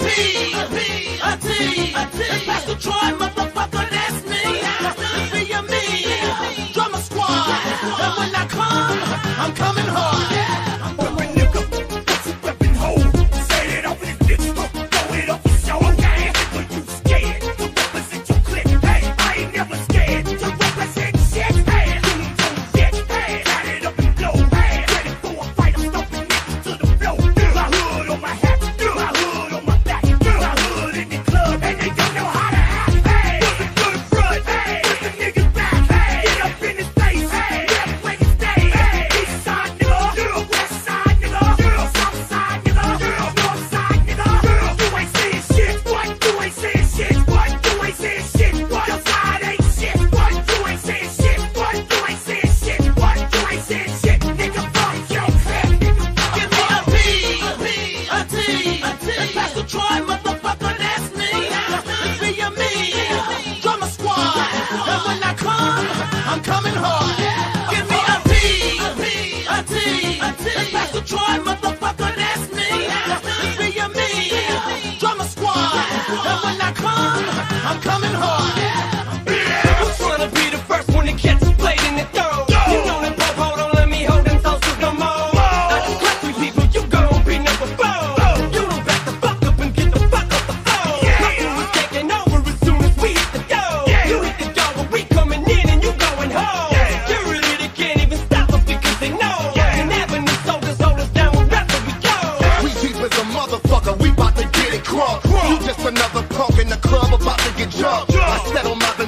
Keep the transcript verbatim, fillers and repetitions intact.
P, a P, a T, a T. And Pastor Troy, motherfucker, that's me. Be a me, drummer squad. And when I come, I'm coming hard. I'm coming hard. Give me a P, a P, a T, a T. And Pastor Troy, motherfucker, that's me. Be a me, drummer squad. And when I come, I'm coming hard. I'm trying to be the first one to catch a blade in the throat. You know that pop, hold on, let me hold them toes to the mold. I just cut three people, you gon' be number four. You don't back the fuck up and get the fuck off the floor. My crew is taking over as soon as we hit the door. You hit the door, but we coming in and you going home. Security, they can't even stop us because they know. And Avenue soldiers hold us down wherever we go. We deep as a motherfucker, we bout to get it crunk. You just another punk in the club about to get jumped. I settle my